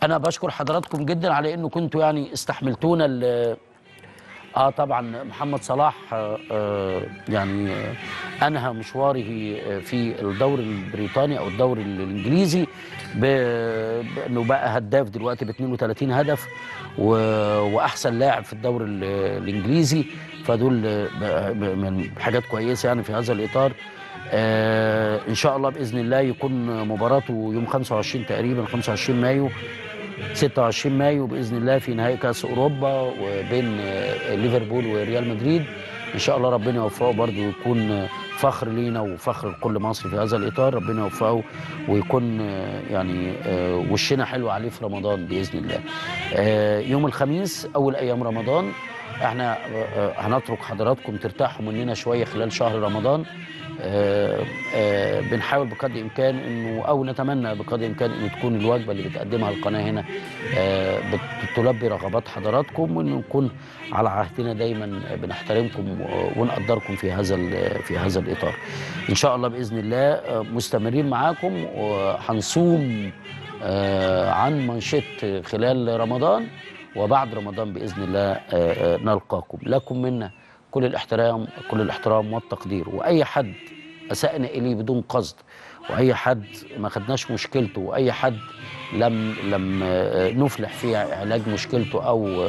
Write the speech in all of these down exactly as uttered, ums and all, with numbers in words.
انا بشكر حضراتكم جدا على انه كنتوا يعني استحملتونا. اه طبعا محمد صلاح آه آه يعني آه انهى مشواره في الدوري البريطاني او الدوري الانجليزي بانه بقى هداف دلوقتي ب اثنين وثلاثين هدف، واحسن لاعب في الدوري الانجليزي، فدول من حاجات كويسه يعني في هذا الاطار. آه ان شاء الله باذن الله يكون مباراته يوم خمسة وعشرين تقريبا، خمسة وعشرين مايو، ستة وعشرين مايو باذن الله في نهائي كاس اوروبا وبين ليفربول وريال مدريد. ان شاء الله ربنا يوفقه برضه، يكون فخر لينا وفخر لكل مصر في هذا الاطار. ربنا يوفقه ويكون يعني وشنا حلو عليه في رمضان باذن الله. يوم الخميس اول ايام رمضان احنا هنترك حضراتكم ترتاحوا مننا شويه خلال شهر رمضان. آه آه بنحاول بقدر الامكان انه او نتمنى بقدر الامكان ان تكون الوجبه اللي بتقدمها القناه هنا آه بتلبي رغبات حضراتكم، وان نكون على عهدنا دايما بنحترمكم ونقدركم في هذا في هذا الاطار. ان شاء الله باذن الله مستمرين معاكم، وهنصوم آه عن منشط خلال رمضان، وبعد رمضان باذن الله آه نلقاكم. لكم منا كل الاحترام كل الاحترام والتقدير، واي حد اسأنا اليه بدون قصد، واي حد ما خدناش مشكلته، واي حد لم لم نفلح في علاج مشكلته او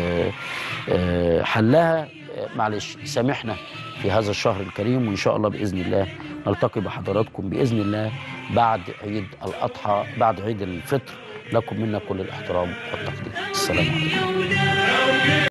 حلها، معلش سامحنا في هذا الشهر الكريم. وان شاء الله باذن الله نلتقي بحضراتكم باذن الله بعد عيد الاضحى، بعد عيد الفطر. لكم منا كل الاحترام والتقدير. السلام عليكم.